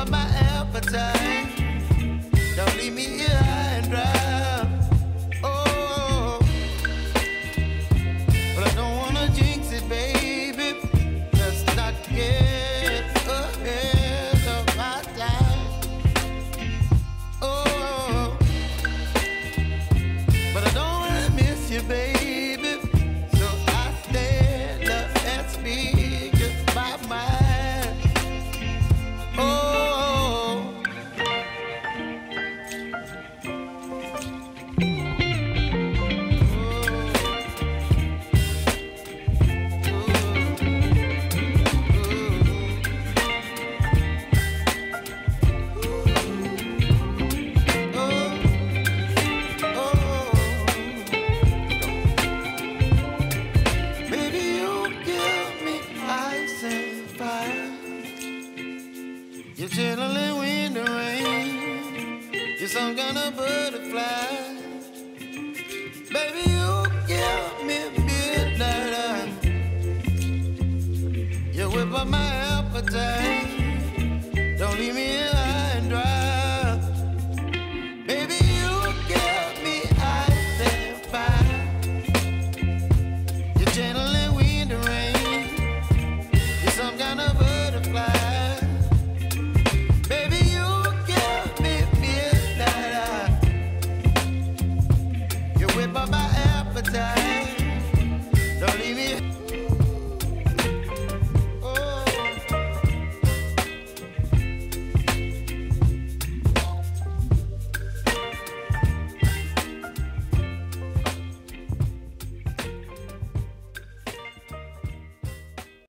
up my appetite. Don't leave me here high and dry. Oh, but I don't wanna jinx it, baby. Let's not get ahead of my time. Oh, but I don't wanna miss you, baby. So I stand up and speak my mind. Oh. You're channeling wind and rain. You're some kind of butterfly. Baby, you give me midnight. You whip up my appetite. Don't leave me here high and dry. Baby, you give me ice and fire. You're channeling wind and rain. You're some kind of butterfly. By my appetite.